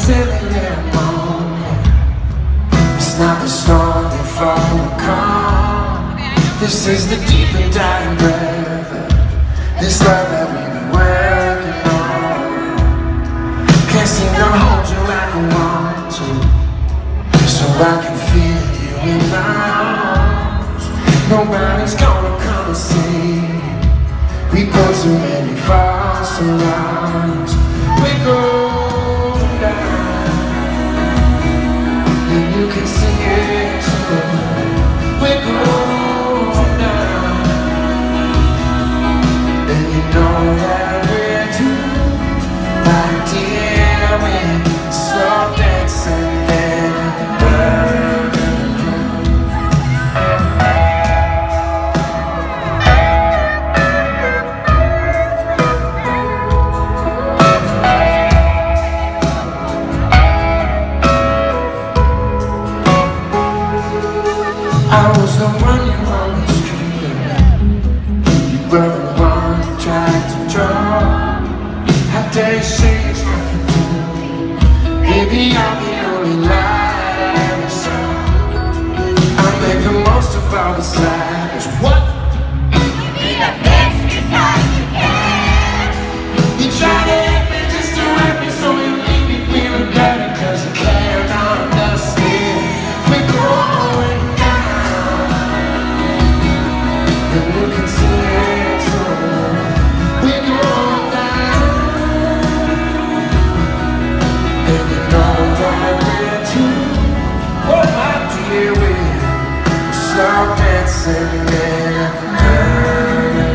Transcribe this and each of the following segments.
silly little moment. It's not the storm that fall the calm. This is the deep and dying breath of this love that we've been working on. Can't seem to hold you like I want to, so I can feel you in my arms. Nobody's gonna come and see. We go too many false alarms. We go down, and you can see it too. We go down, and you know that we're doomed. My dear, we're slow dancing in the burning. I was the one you always treated. You were the one you tried to draw. How dare you say it's nothing to me? Baby, I'm the only light I ever saw. I make the most of all the sadness. What? You be the best because you can. You try to hit me just to hurt me, so you leave me feeling better, cause you can't understand. We're growing down, and you can see it too. We're growing down, and you know that we're too. Oh my dear, we're slow dancing in the burning.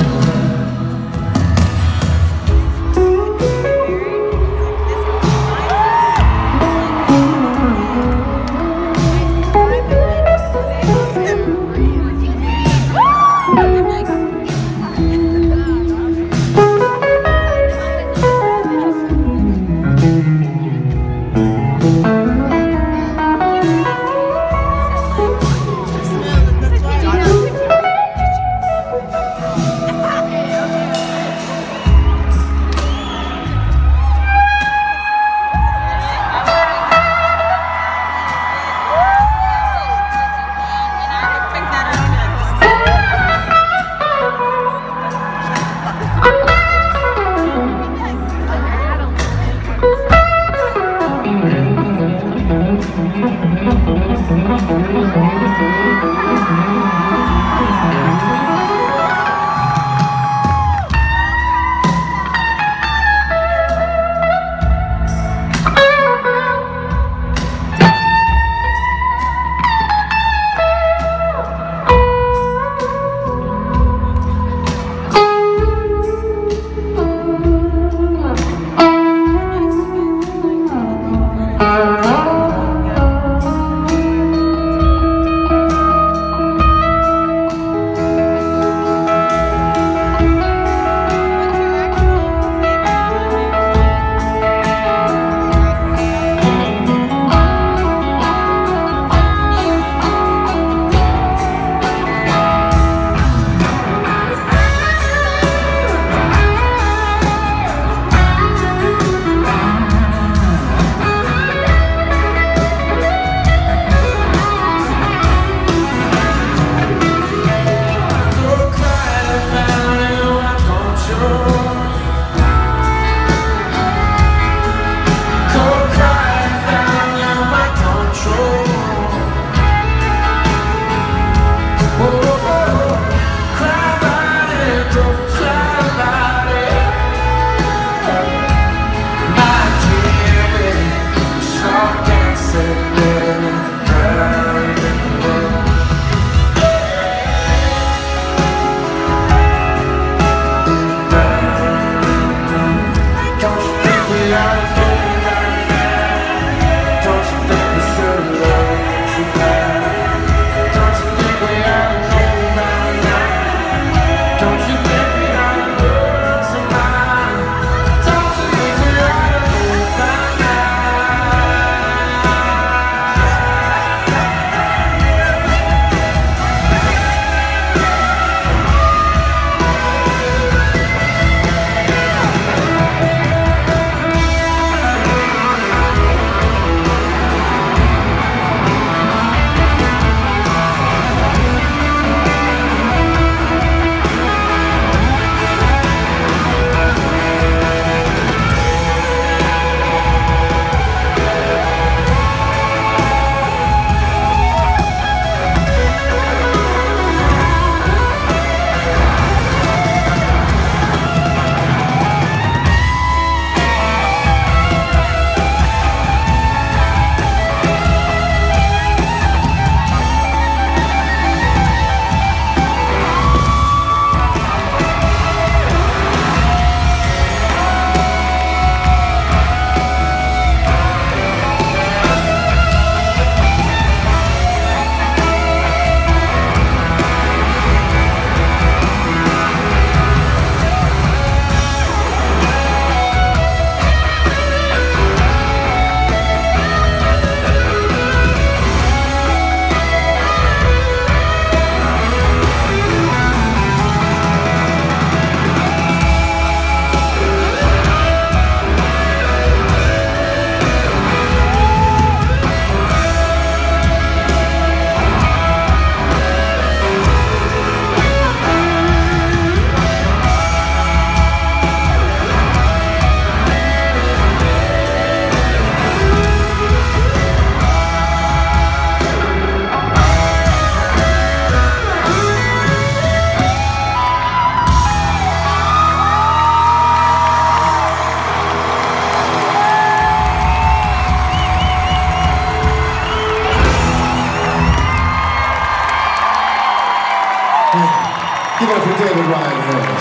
Ryan Hill.